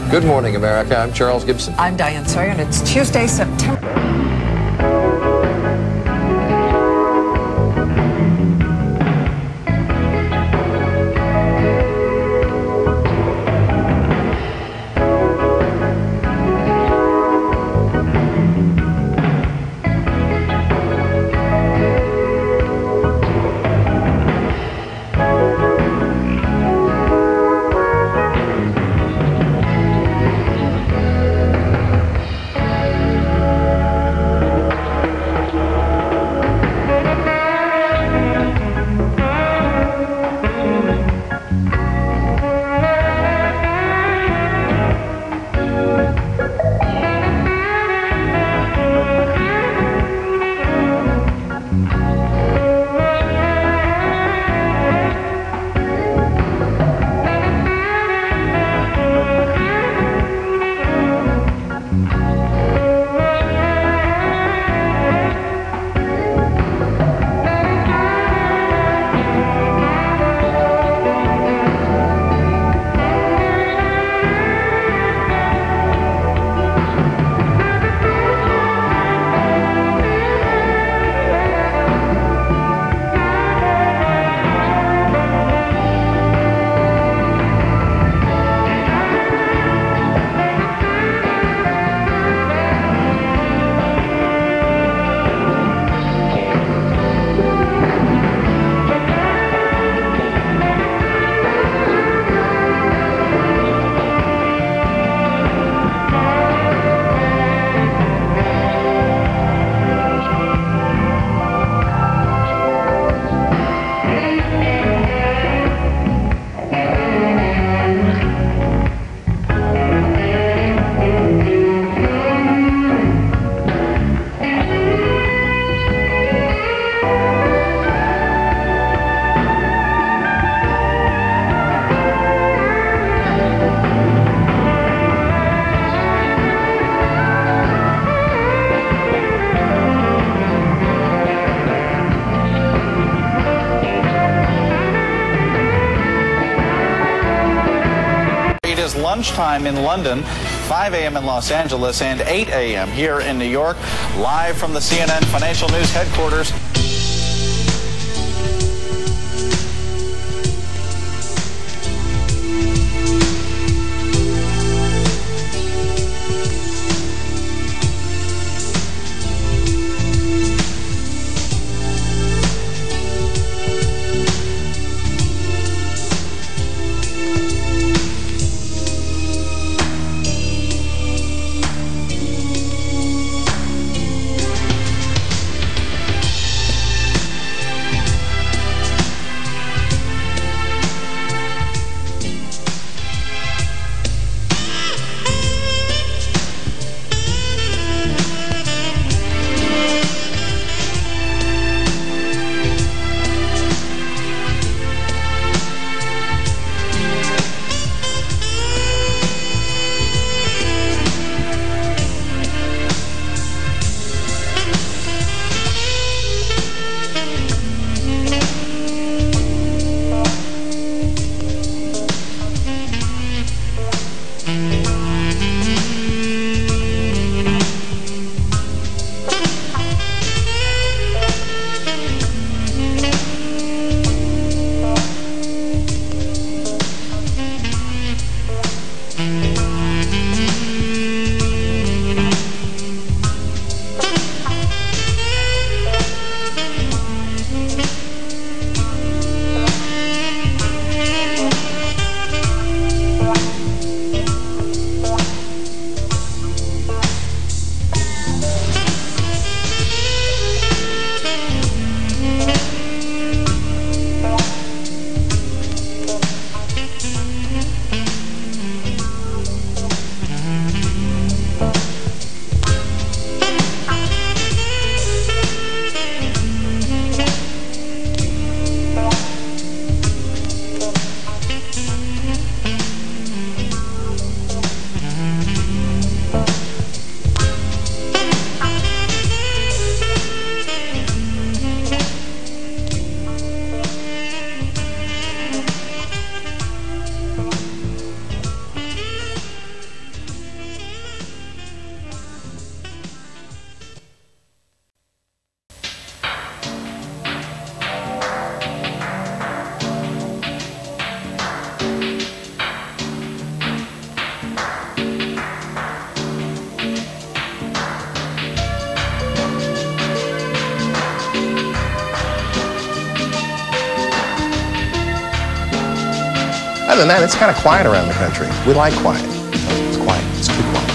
Good morning, America. I'm Charles Gibson. I'm Diane Sawyer, and it's Tuesday, September. Lunchtime in London, 5 a.m. in Los Angeles, and 8 a.m. here in New York, live from the CNN Financial News headquarters. other than that, it's kind of quiet around the country. We like quiet. It's quiet. It's too quiet.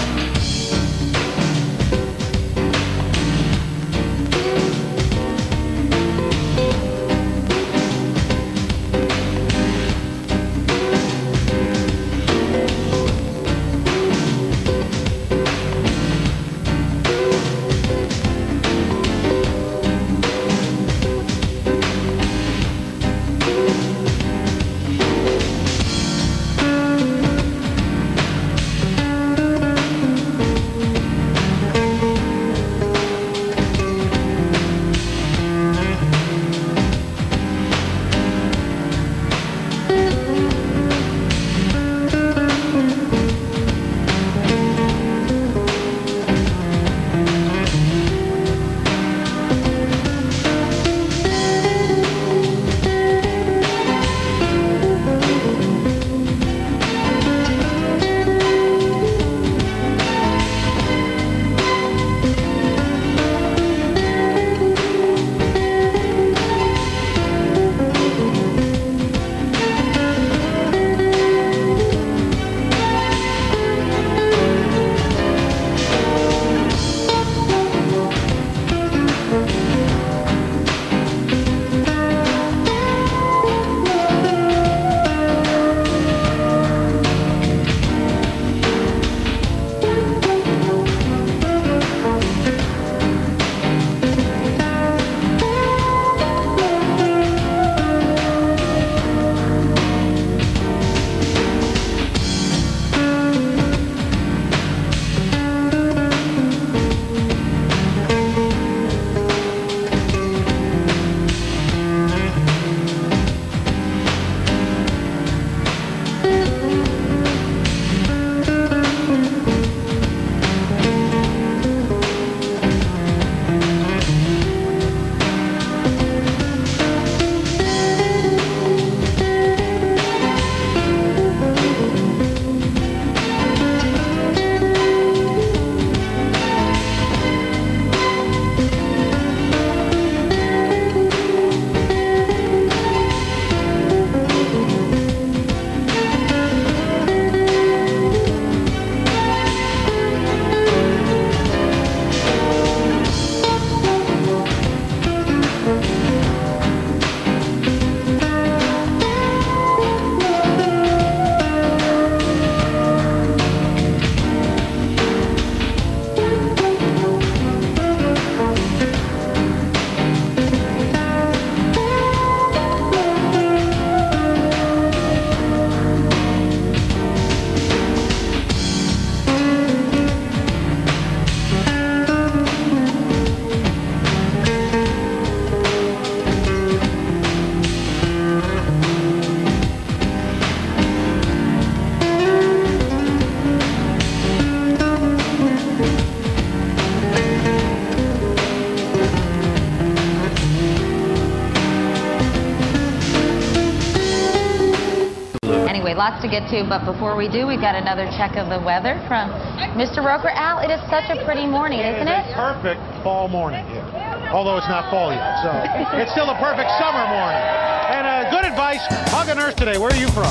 Lots to get to, but before we do, we've got another check of the weather from Mr. Roker. Al, it is such a pretty morning, isn't it? It's a perfect fall morning here, although it's not fall yet, so it's still a perfect summer morning. And good advice, hug a nurse today. Where are you from?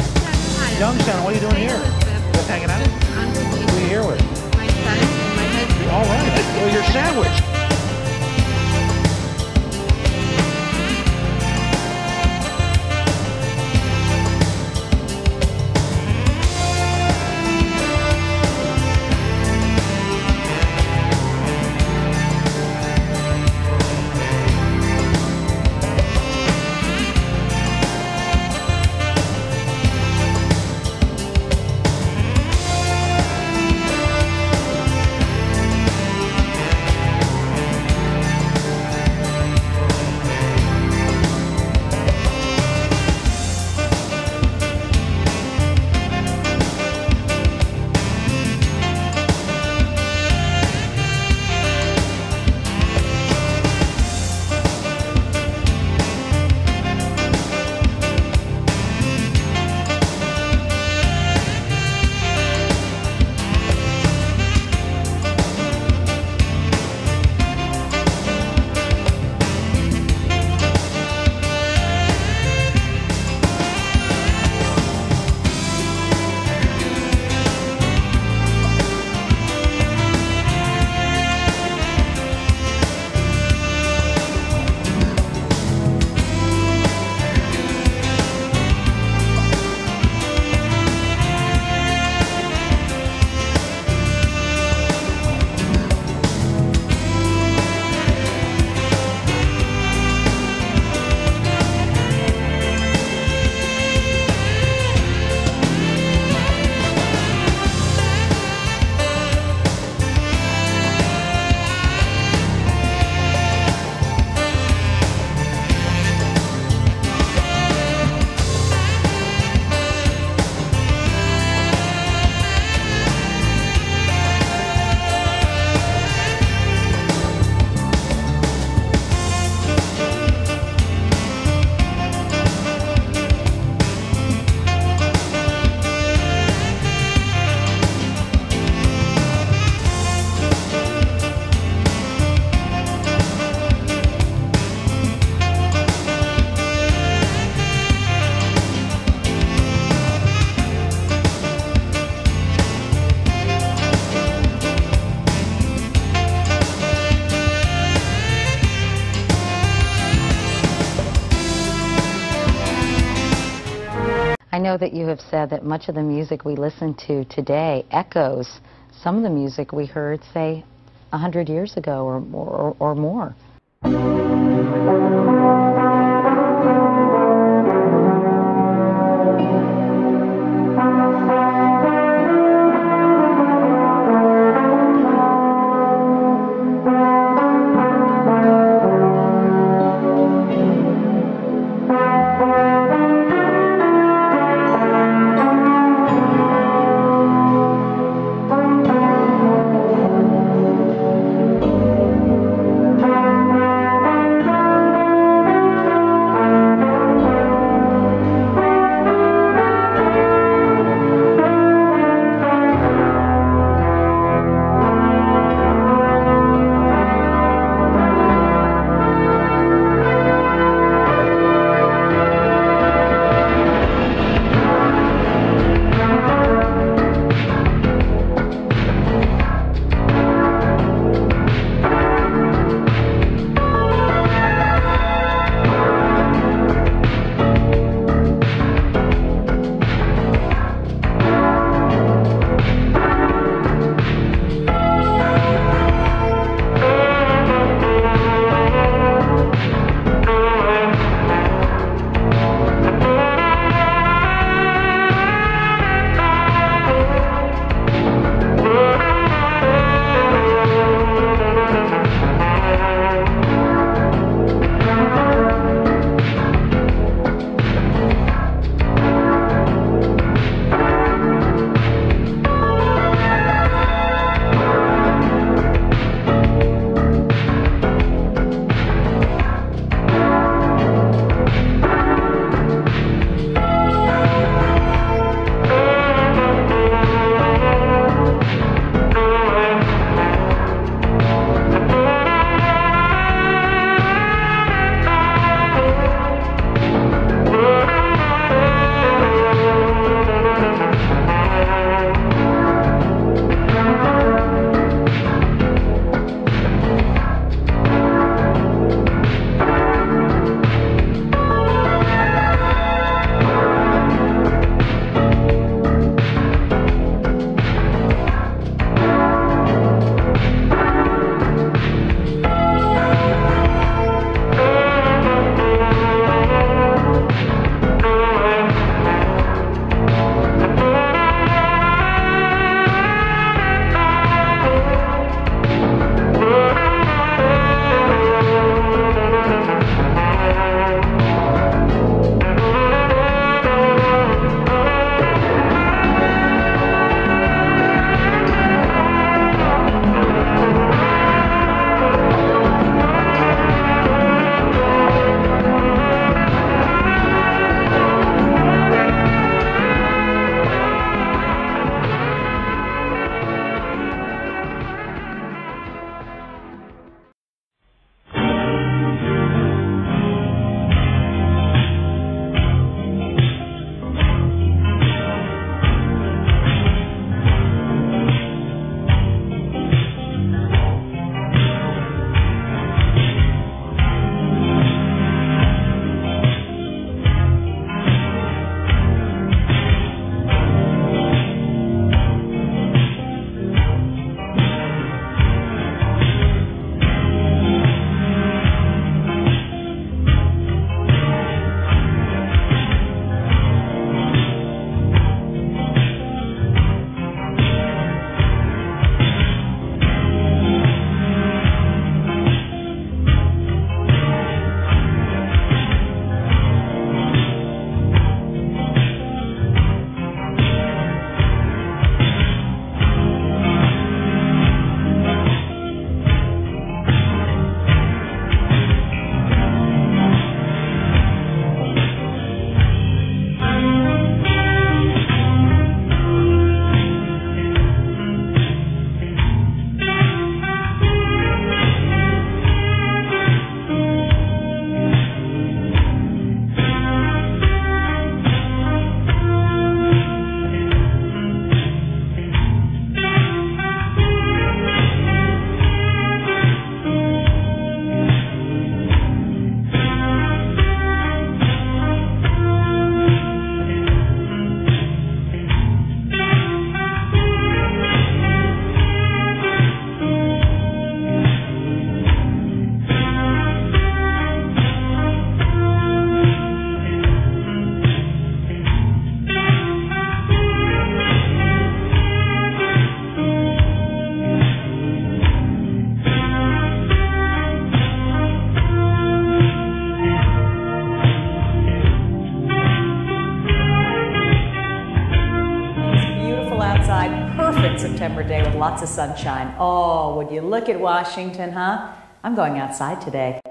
Youngstown. What are you doing here? Just hanging out? Who are you here with? My son and my husband. All right. Well, your sandwich. know that you have said that much of the music we listen to today echoes some of the music we heard, say, 100 years ago or more. outside. Perfect September day with lots of sunshine. Oh, would you look at Washington, huh? I'm going outside today.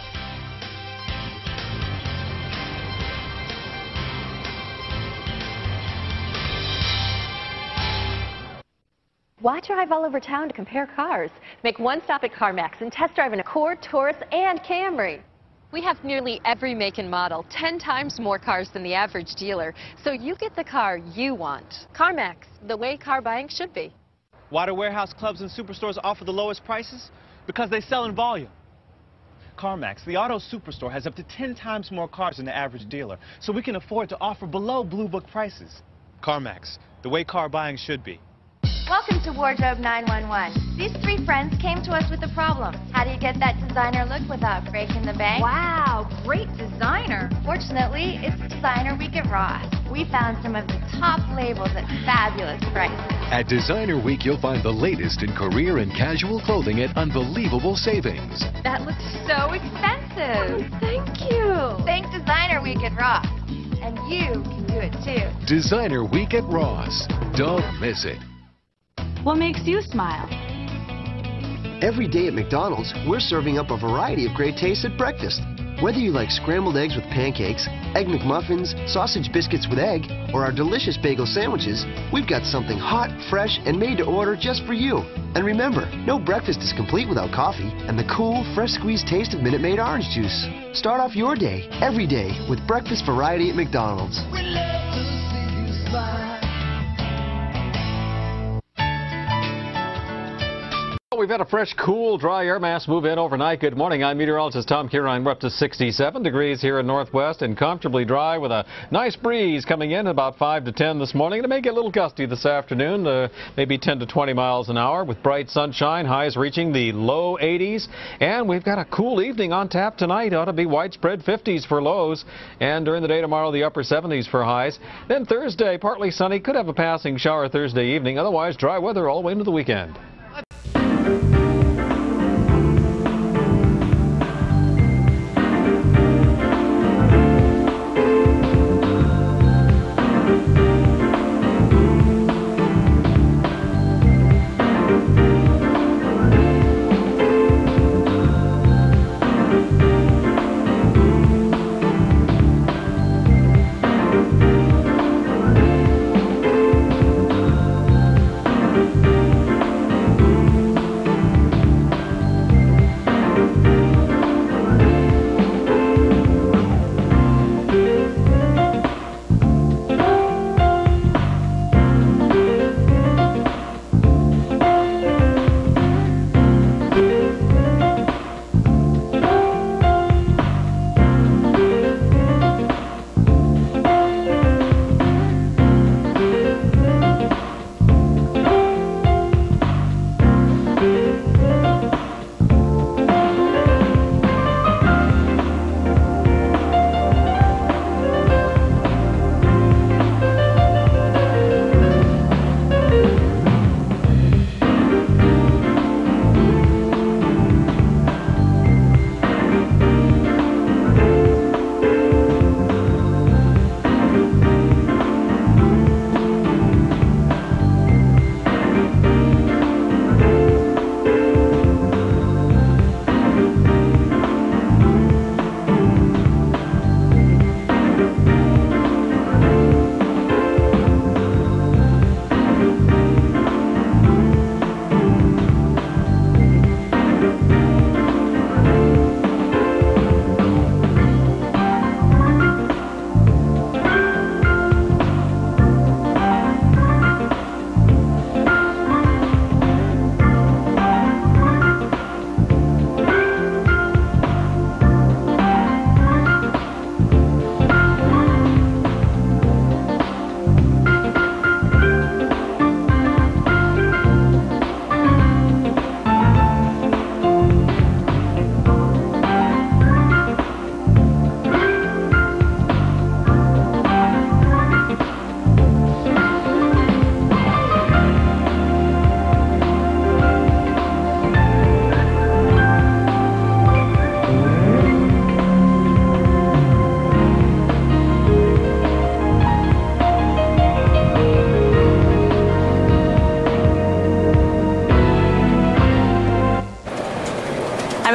Why drive all over town to compare cars? Make one stop at CarMax and test drive an Accord, Taurus, and Camry. We have nearly every make and model, 10 times more cars than the average dealer, so you get the car you want. CarMax, the way car buying should be. Why do warehouse clubs and superstores offer the lowest prices? Because they sell in volume. CarMax, the auto superstore, has up to 10 times more cars than the average dealer, so we can afford to offer below Blue Book prices. CarMax, the way car buying should be. Welcome to Wardrobe 911. These three friends came to us with a problem. How do you get that designer look without breaking the bank? Wow, great designer. Fortunately, it's Designer Week at Ross. We found some of the top labels at fabulous prices. At Designer Week, you'll find the latest in career and casual clothing at unbelievable savings. That looks so expensive. Oh, thank you. Thank Designer Week at Ross. And you can do it too. Designer Week at Ross. Don't miss it. What makes you smile? Every day at McDonald's, we're serving up a variety of great tastes at breakfast. Whether you like scrambled eggs with pancakes, egg McMuffins, sausage biscuits with egg, or our delicious bagel sandwiches, we've got something hot, fresh, and made to order just for you. And remember, no breakfast is complete without coffee and the cool, fresh squeezed taste of Minute Maid orange juice. Start off your day, every day, with breakfast variety at McDonald's. We'd love to see you smile. We've had a fresh, cool, dry air mass move in overnight. Good morning. I'm meteorologist Tom Kieran. We're up to 67 degrees here in Northwest and comfortably dry with a nice breeze coming in about 5 to 10 this morning. It may get a little gusty this afternoon, maybe 10 to 20 miles an hour with bright sunshine, highs reaching the low 80s. And we've got a cool evening on tap tonight. Ought to be widespread 50s for lows. And during the day tomorrow, the upper 70s for highs. Then Thursday, partly sunny. Could have a passing shower Thursday evening. Otherwise, dry weather all the way into the weekend.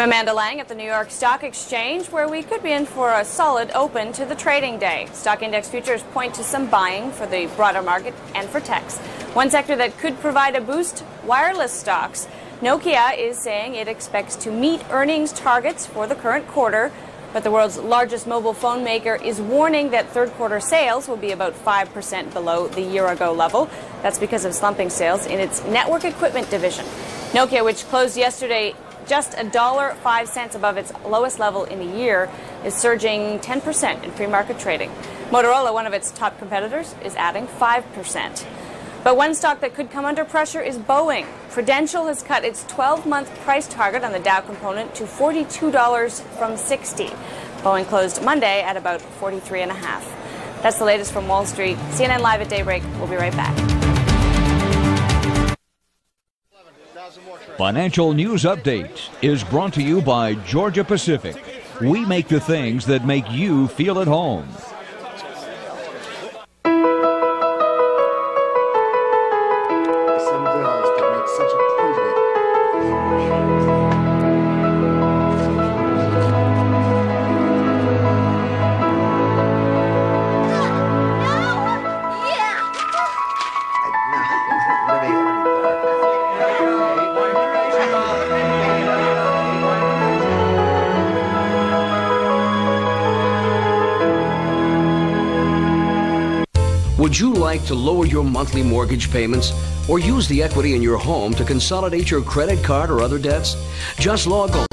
I'm Amanda Lang at the New York Stock Exchange, where we could be in for a solid open to the trading day. Stock index futures point to some buying for the broader market and for techs. One sector that could provide a boost, wireless stocks. Nokia is saying it expects to meet earnings targets for the current quarter, but the world's largest mobile phone maker is warning that third quarter sales will be about 5% below the year-ago level. That's because of slumping sales in its network equipment division. Nokia, which closed yesterday just $1.05 above its lowest level in a year, is surging 10% in pre-market trading. Motorola, one of its top competitors, is adding 5%. But one stock that could come under pressure is Boeing. Prudential has cut its 12-month price target on the Dow component to $42 from $60. Boeing closed Monday at about $43.5. That's the latest from Wall Street. CNN Live at Daybreak. We'll be right back. Financial News Update is brought to you by Georgia Pacific. We make the things that make you feel at home. Would you like to lower your monthly mortgage payments or use the equity in your home to consolidate your credit card or other debts? Just log on.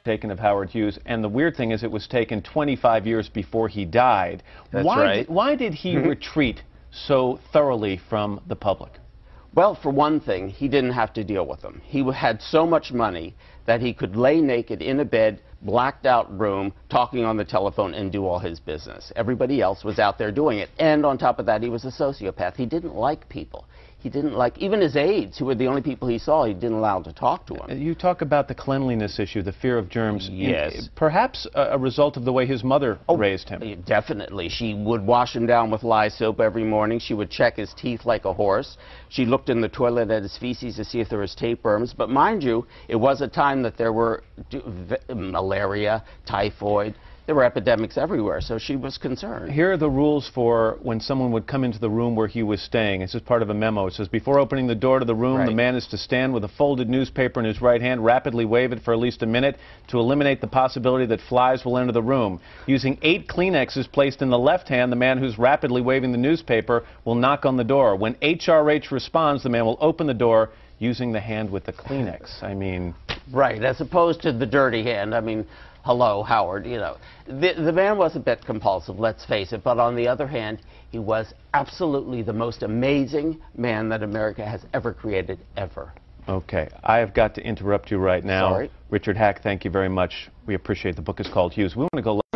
taken of Howard Hughes, and the weird thing is it was taken 25 years before he died. That's right. Why did he retreat so thoroughly from the public? Well, for one thing, he didn't have to deal with them. He had so much money that he could lay naked in a bed, blacked out room, talking on the telephone and do all his business. Everybody else was out there doing it. And on top of that, he was a sociopath. He didn't like people. He didn't like, even his aides, who were the only people he saw, he didn't allow to talk to him. You talk about the cleanliness issue, the fear of germs. Yes. Perhaps a result of the way his mother raised him. Definitely. She would wash him down with lye soap every morning. She would check his teeth like a horse. She looked in the toilet at his feces to see if there was tapeworms. But mind you, it was a time that there were malaria, typhoid. There were epidemics everywhere, so she was concerned. Here are the rules for when someone would come into the room where he was staying. This is part of a memo. It says, before opening the door to the room, the man is to stand with a folded newspaper in his right hand, rapidly wave it for at least a minute to eliminate the possibility that flies will enter the room. Using 8 Kleenexes placed in the left hand, the man who's rapidly waving the newspaper will knock on the door. When HRH responds, the man will open the door using the hand with the Kleenex. I mean... Right, as opposed to the dirty hand. I mean, hello, Howard, you know. The man was a bit compulsive, let's face it, but on the other hand, he was absolutely the most amazing man that America has ever created, ever. Okay, I have got to interrupt you right now. Sorry. Richard Hack, thank you very much. We appreciate the book is called Hughes. We want to go...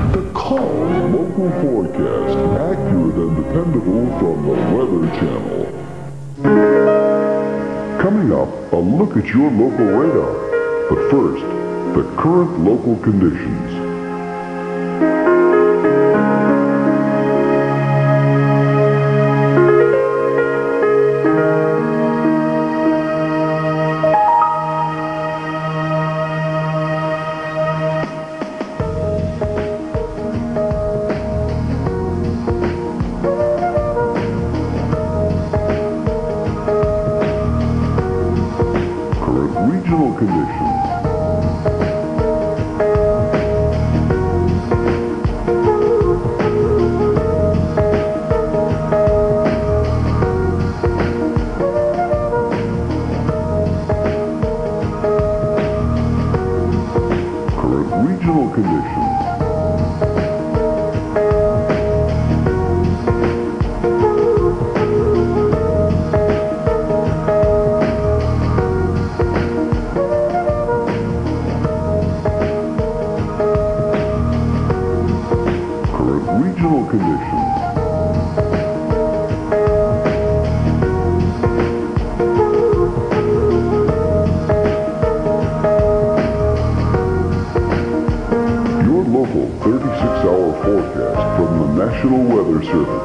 The calm local forecast, accurate and dependable from the Weather Channel. Coming up, a look at your local radar. But first, the current local conditions. Regional conditions. Current regional conditions. Regional conditions. Your local 36-hour forecast from the National Weather Service.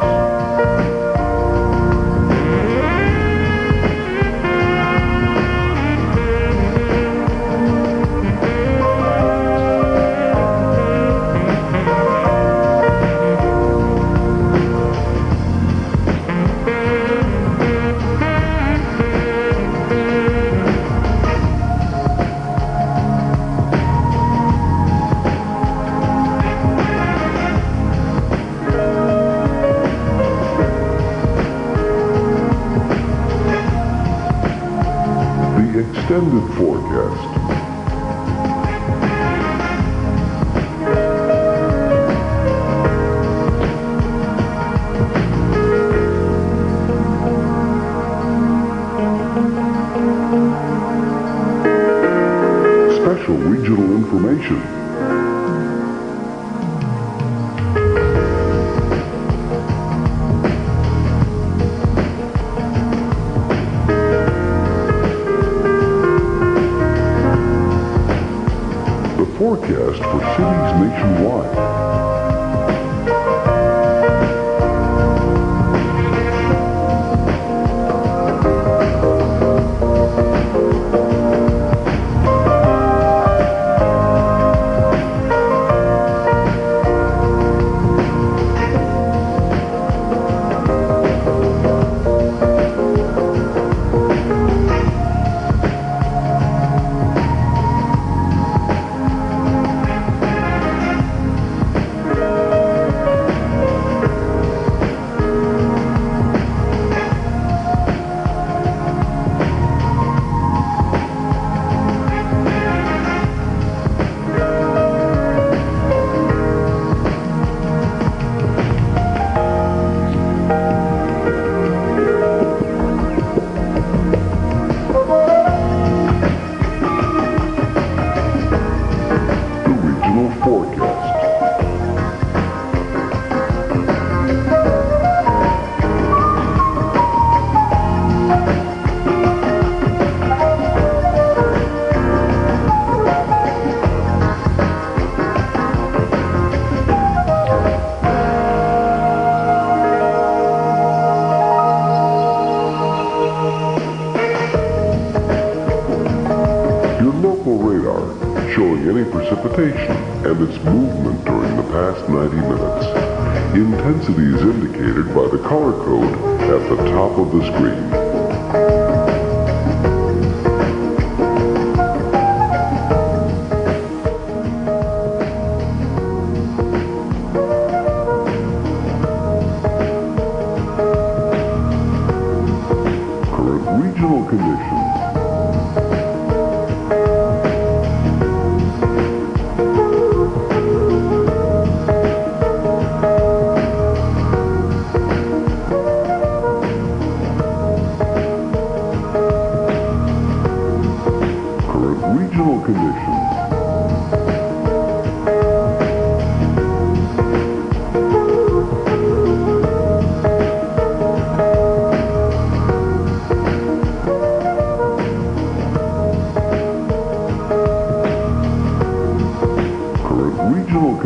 Extended forecast. Special regional information. Forecast for cities nationwide. Showing any precipitation and its movement during the past 90 minutes. Intensity is indicated by the color code at the top of the screen. Current regional conditions.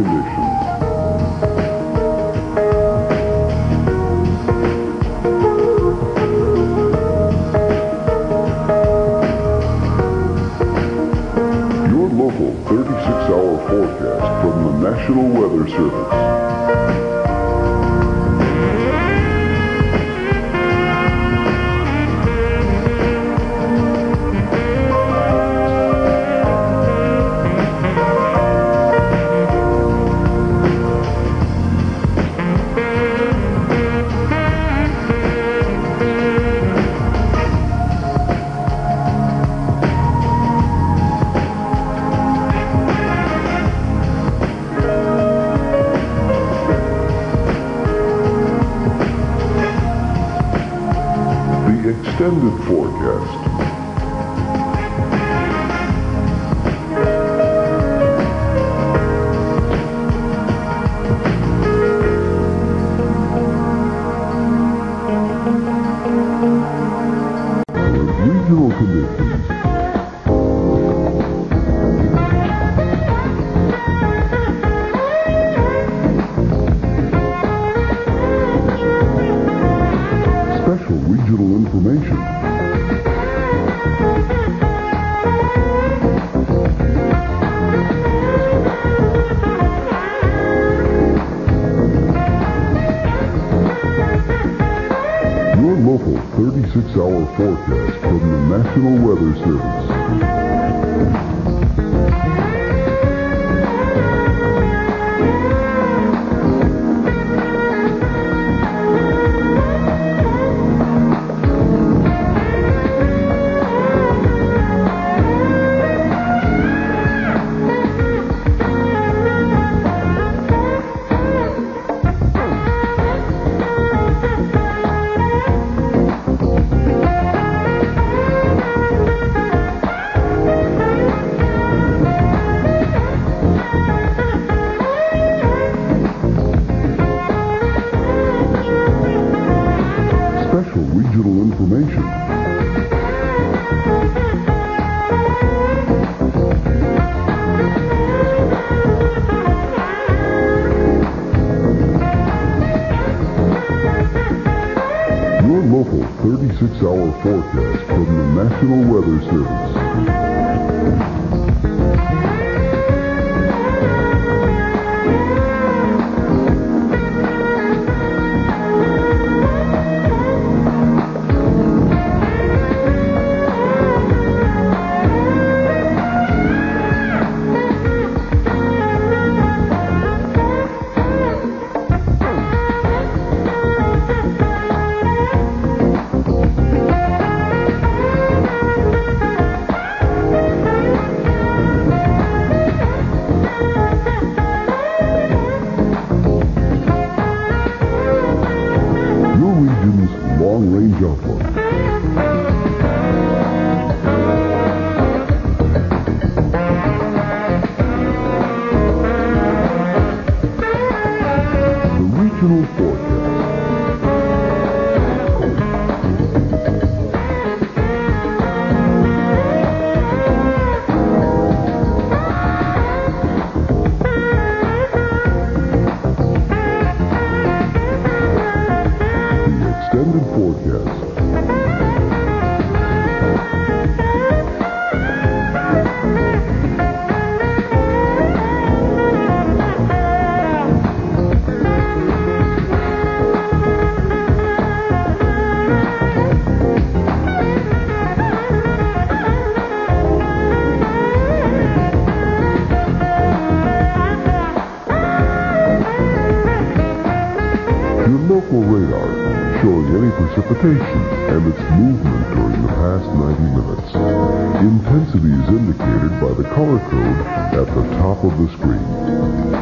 conditions. Your local 36-hour forecast from the National Weather Service. Extended forecast. Regional conditions. Special regional information. Your local 36-hour forecast from the National Weather Service. Special regional information. Your local 36-hour forecast from the National Weather Service. Long-range outlook. The regional forecast. Extended forecast. Your local radar showing any precipitation and its movement during the past 90 minutes. Intensity is indicated by the color code at the top of the screen.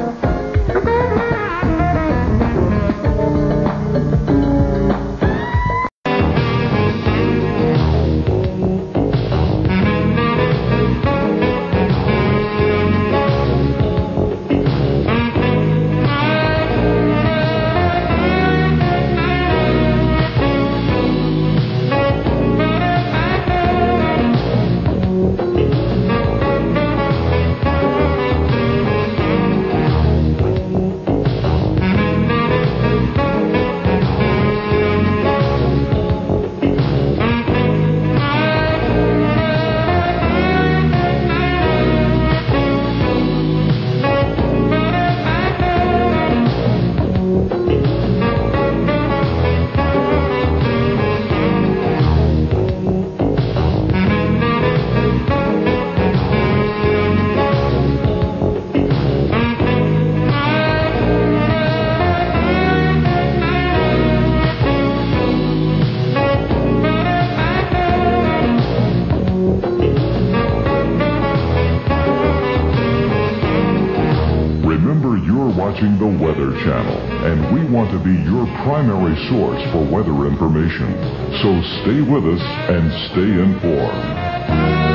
Remember, you're watching the Weather Channel, and we want to be your primary source for weather information. So stay with us and stay informed.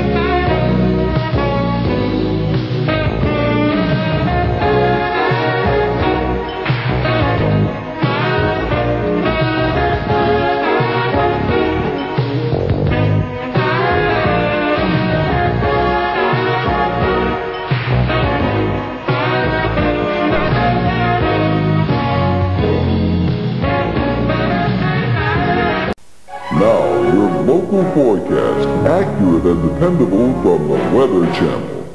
Now, your local forecast, accurate and dependable from the Weather Channel.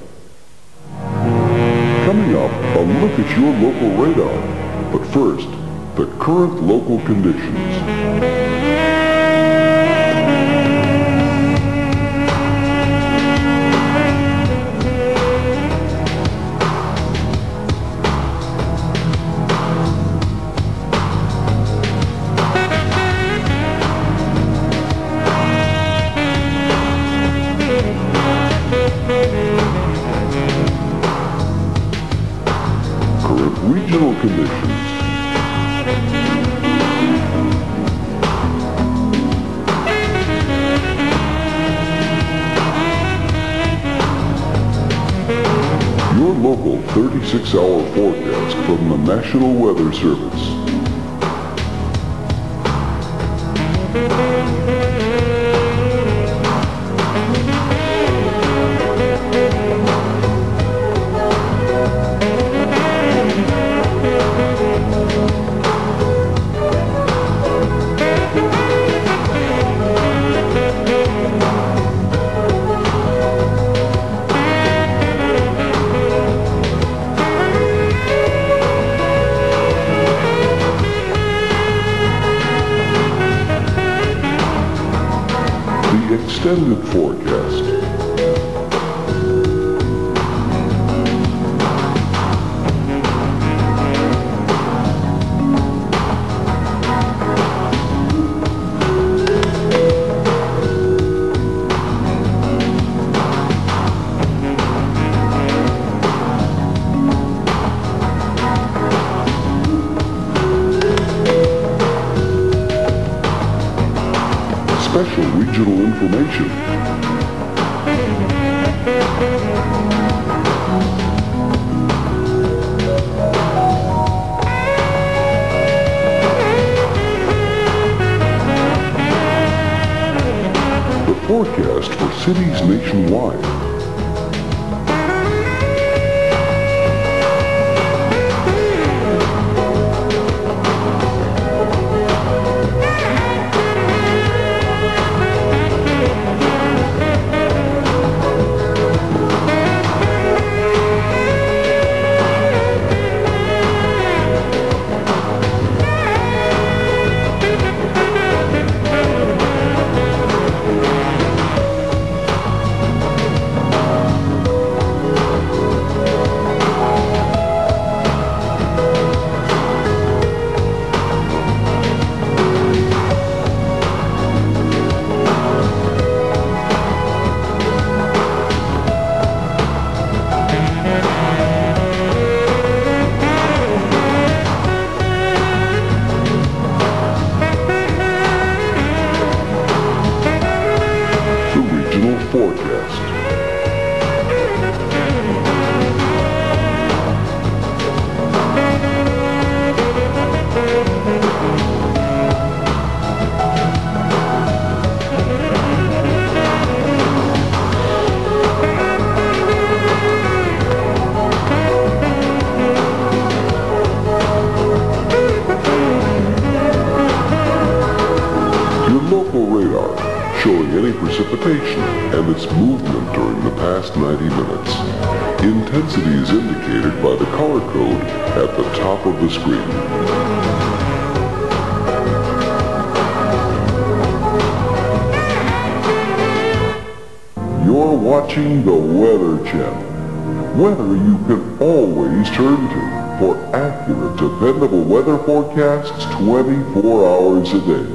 Coming up, a look at your local radar. But first, the current local conditions. Regional conditions. Your local 36-hour forecast from the National Weather Service. Extended forecast. Special regional information. The forecast for cities nationwide. Forecast. Your local radar showing any precipitation and its movement during the past 90 minutes. Intensity is indicated by the color code at the top of the screen. You're watching the Weather Channel. Weather you can always turn to for accurate, dependable weather forecasts 24 hours a day.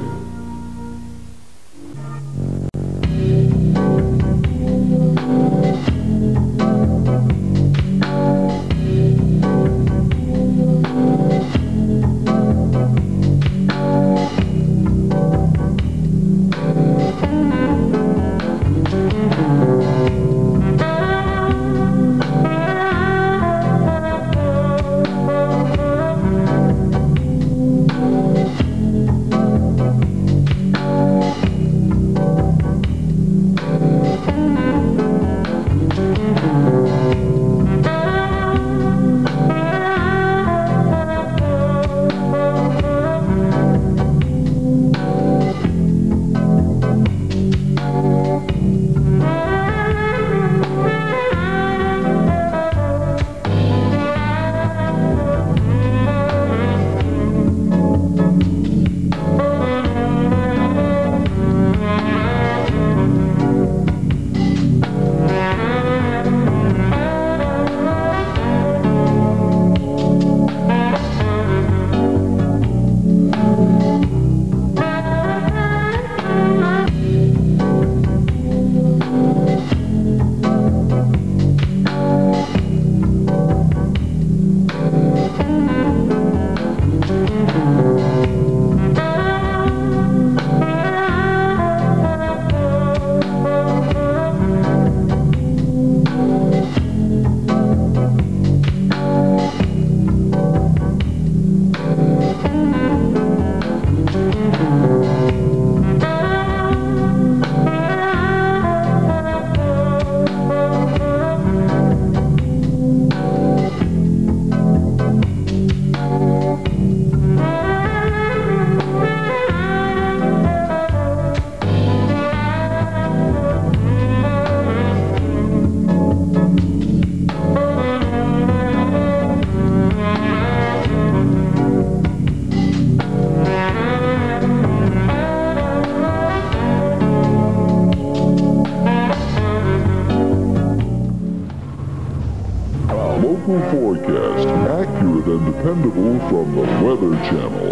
dependable from the Weather Channel.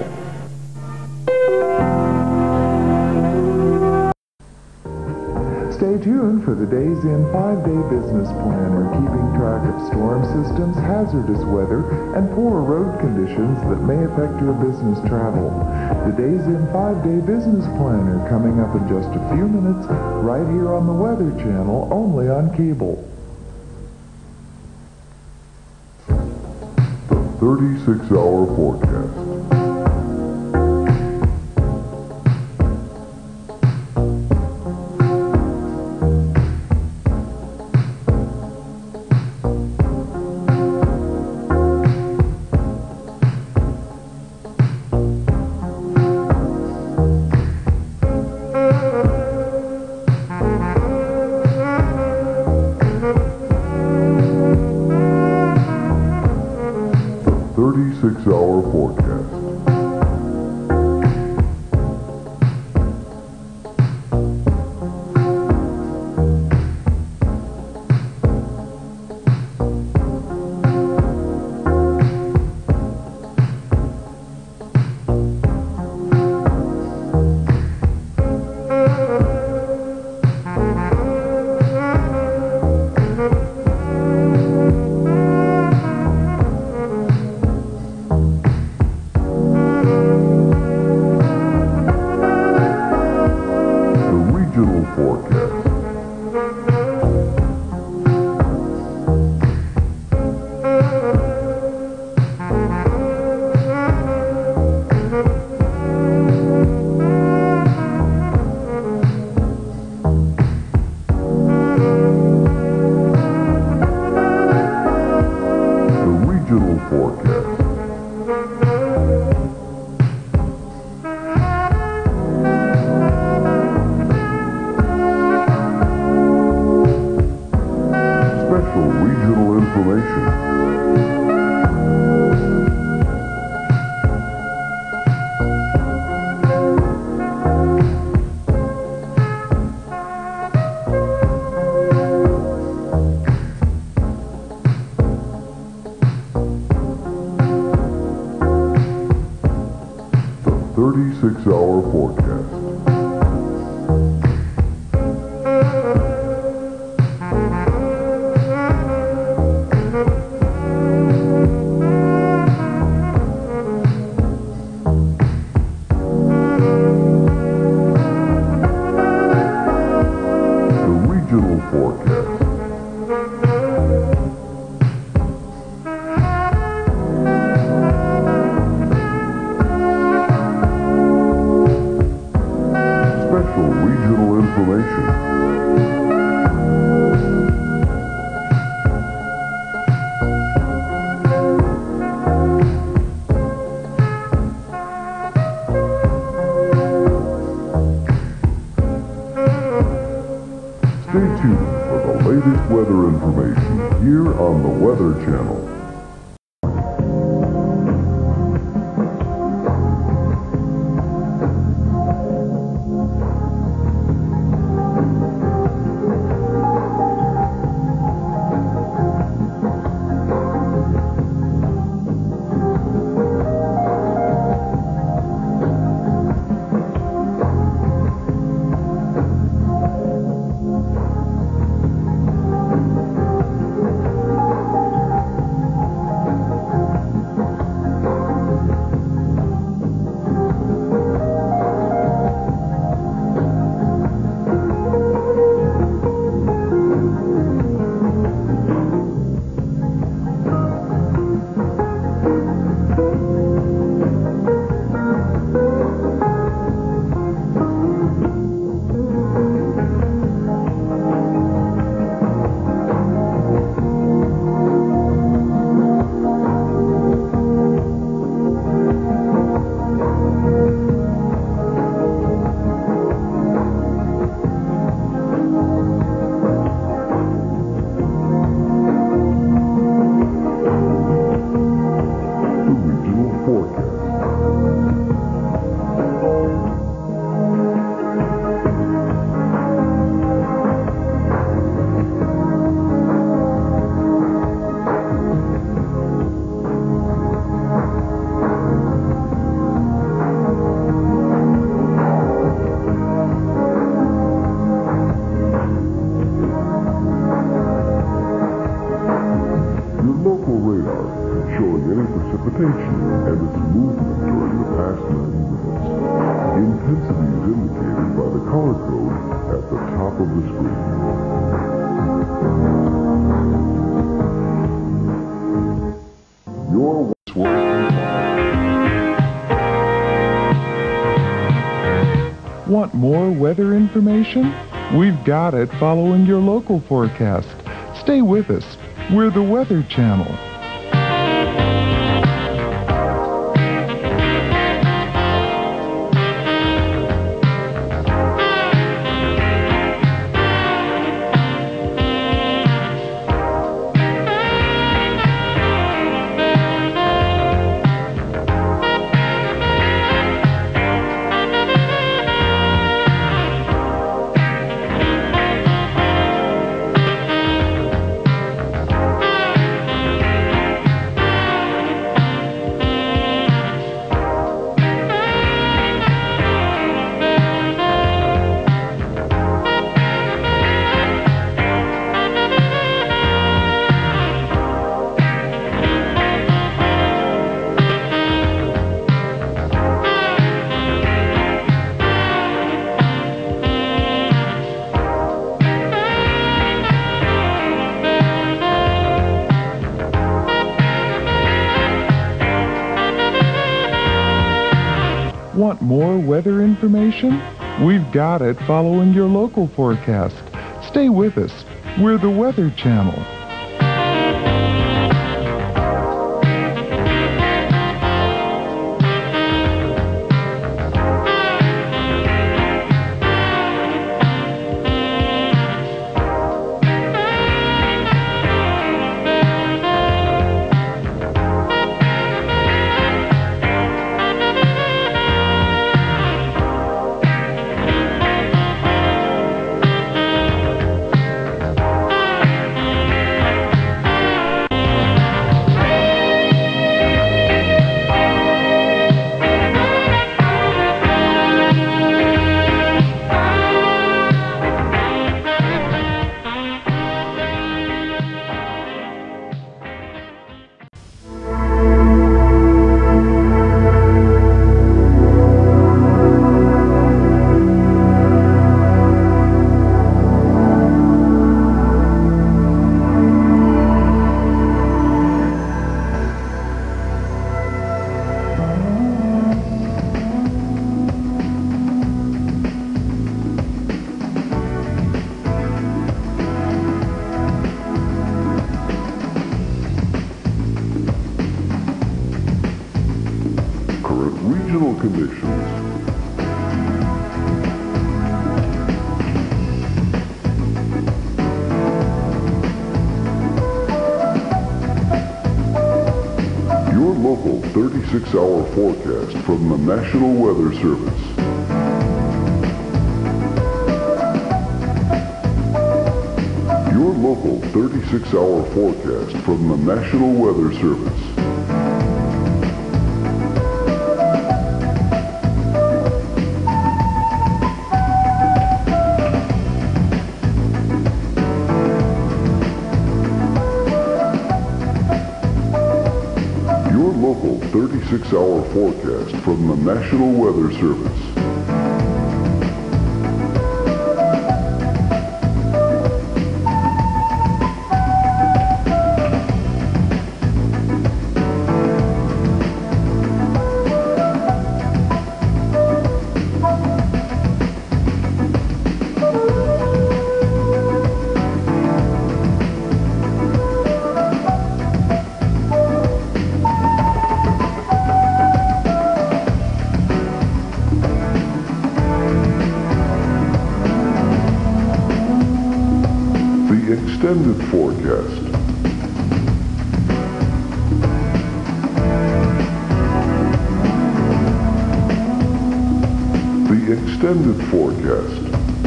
Stay tuned for the Days In 5-Day Business Planner, keeping track of storm systems, hazardous weather, and poor road conditions that may affect your business travel. The Days In 5-Day Business Planner coming up in just a few minutes, right here on the Weather Channel, only on cable. The 36-hour forecast. Weather information here on the Weather Channel. station and its movement during the past 90 minutes. Intensity is indicated by the color code at the top of the screen. Your Want more weather information? We've got it following your local forecast. Stay with us. We're the Weather Channel. Want more weather information? We've got it following your local forecast. Stay with us. We're the Weather Channel. Regional conditions. Your local 36-hour forecast from the National Weather Service. Your local 36-hour forecast from the National Weather Service. Local 36-hour forecast from the National Weather Service. Extended forecast. The extended forecast.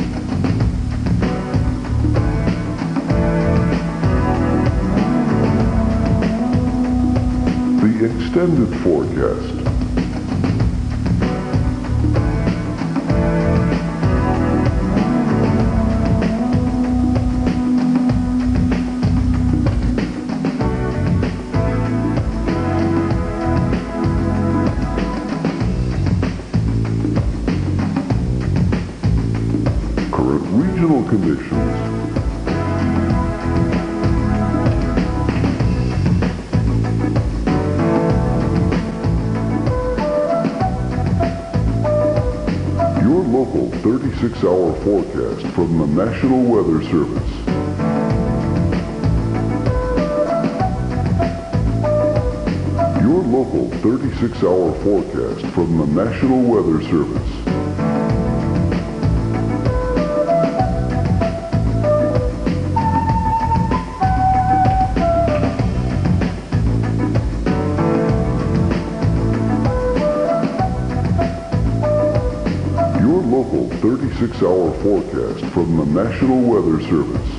The extended forecast. conditions. Your local 36-hour forecast from the National Weather Service. Your local 36-hour forecast from the National Weather Service. Your local 36-hour forecast from the National Weather Service.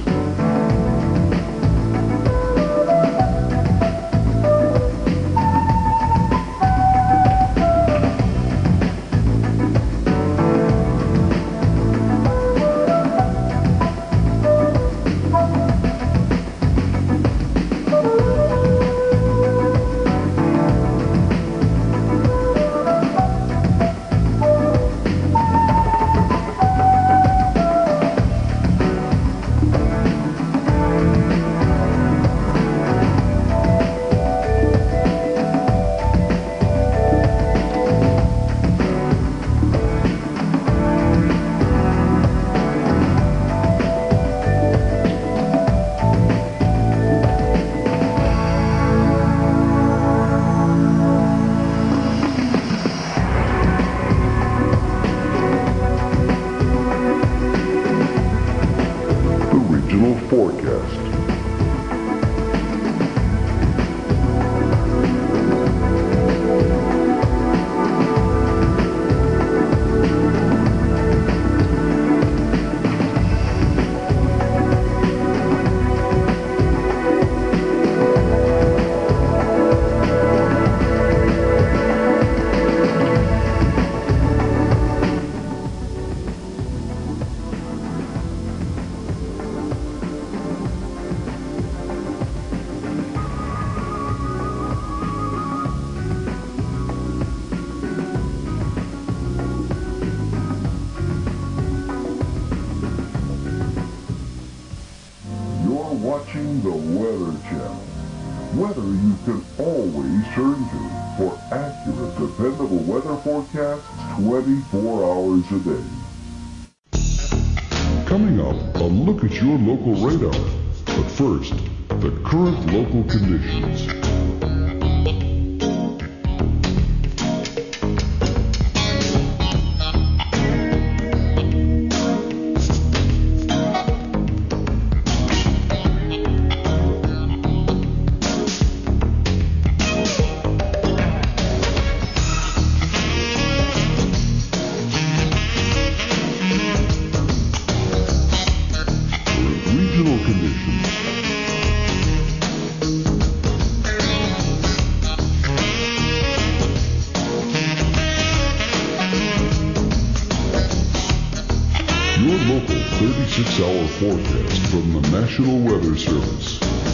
Forecast. Watching the Weather Channel. Weather you can always turn to for accurate, dependable weather forecasts 24 hours a day. Coming up, a look at your local radar. But first, the current local conditions. Your local 36-hour forecast from the National Weather Service.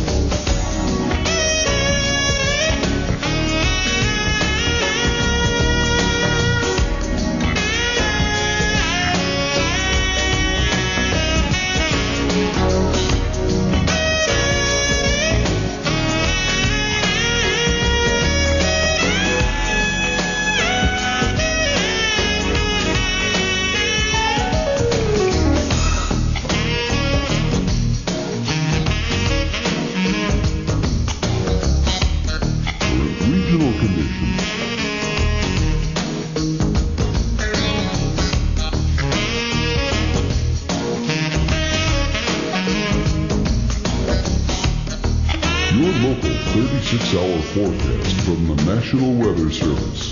Your local 36-hour forecast from the National Weather Service.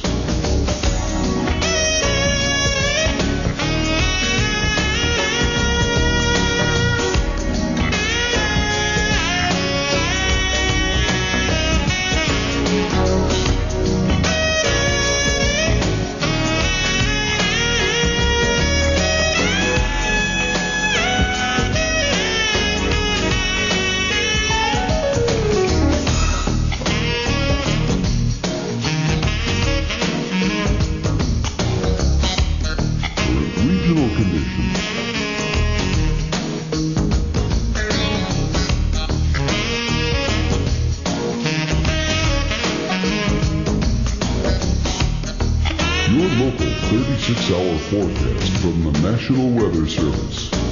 36-hour forecast from the National Weather Service.